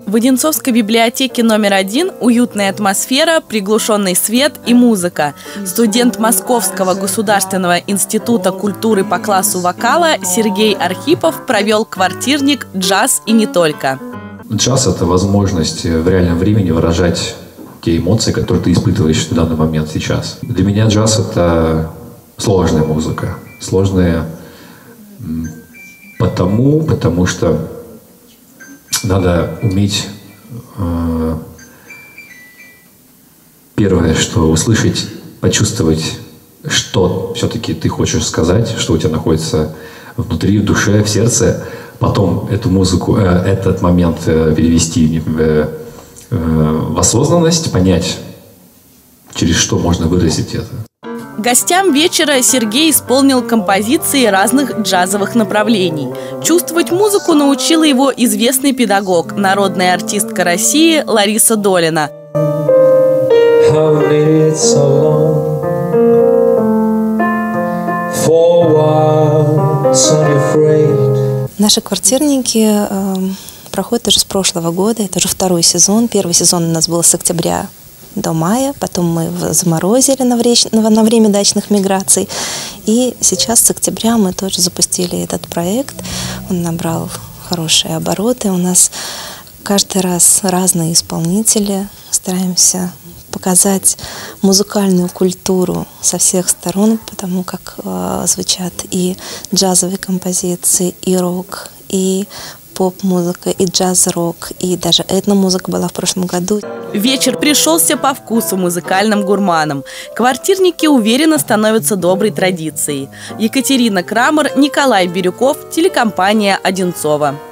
В Одинцовской библиотеке номер 1 уютная атмосфера, приглушенный свет и музыка. Студент Московского государственного института культуры по классу вокала Сергей Архипов провел квартирник «Джаз и не только». Джаз – это возможность в реальном времени выражать те эмоции, которые ты испытываешь в данный момент сейчас. Для меня джаз – это сложная музыка. Сложная потому что надо уметь первое, что услышать, почувствовать, что все-таки ты хочешь сказать, что у тебя находится внутри, в душе, в сердце. Потом эту музыку, этот момент перевести в осознанность, понять, через что можно выразить это. Гостям вечера Сергей исполнил композиции разных джазовых направлений. Чувствовать музыку научила его известный педагог, народная артистка России Лариса Долина. Наши квартирники проходят уже с прошлого года, это уже второй сезон. Первый сезон у нас был с октября до мая, потом мы заморозили на время дачных миграций. И сейчас с октября мы тоже запустили этот проект. Он набрал хорошие обороты. У нас каждый раз разные исполнители. Стараемся показать музыкальную культуру со всех сторон, потому как звучат и джазовые композиции, и рок, и поп-музыка, и джаз-рок, и даже этномузыка была в прошлом году. Вечер пришелся по вкусу музыкальным гурманам. Квартирники уверенно становятся доброй традицией. Екатерина Крамер, Николай Бирюков, телекомпания «Одинцово».